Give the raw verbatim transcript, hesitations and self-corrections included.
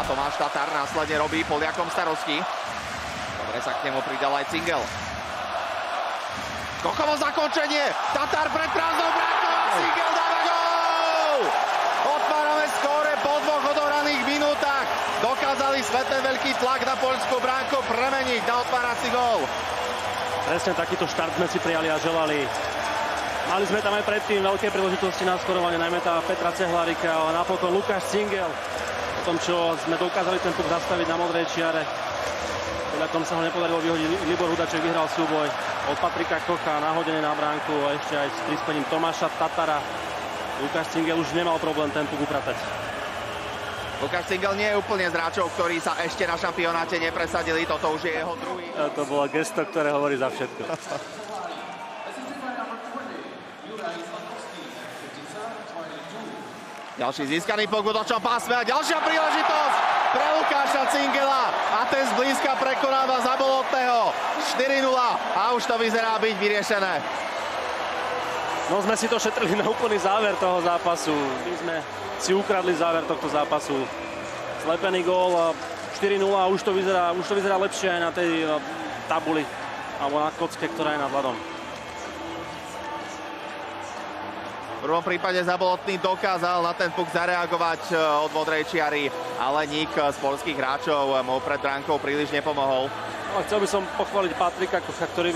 Tomáš Tatar následne robí Poliakom starosti. Dobre sa k nemu pridal aj Cingel. Kokovo zakončenie. Tatar pred prázdnou bránkou a Cingel dáva gól! Otvárame skóre po dvoch odohraných minútach. Dokázali sme ten veľký tlak na poľskú bránku premeniť na otvárací gól. Presne takýto štart sme si prijali a želali. Mali sme tam aj predtým veľké príležitosti na skorovanie, najmä tá Petra Cehlárika, ale napokon Lukáš Cingel. Po tom, čo sme dokázali ten puk zastaviť na modrej čiare. Podľa tom sa ho nepodarilo vyhodiť. Libor Hudaček vyhral súboj od Patrika Kocha, nahodený na bránku a ešte aj s prispením Tomáša Tatara. Lukáš Cingel už nemal problém ten puk upratať. Lukáš Cingel nie je úplne z hráčov, ktorí sa ešte na šampionáte nepresadili. Toto už je jeho druhý. To bolo gesto, ktoré hovorí za všetko. Ďalší získaný puk v útočnom pásme a ďalšia príležitosť pre Lukáša Cingela. A ten zblízka prekonáva Zabolotného. štyri nula a už to vyzerá byť vyriešené. No sme si to šetrili na úplný záver toho zápasu. My sme si ukradli záver tohto zápasu. Slepený gól, štyri nula a už to vyzerá, už to vyzerá lepšie aj na tej tabuli alebo na kocke, ktorá je nad ľadom. V prvom prípade Zabolotný dokázal na ten puk zareagovať od modrej čiary, ale nik z poľských hráčov mu pred bránkou príliš nepomohol. No, chcel by som pochváliť Patrika Kocha, ktorý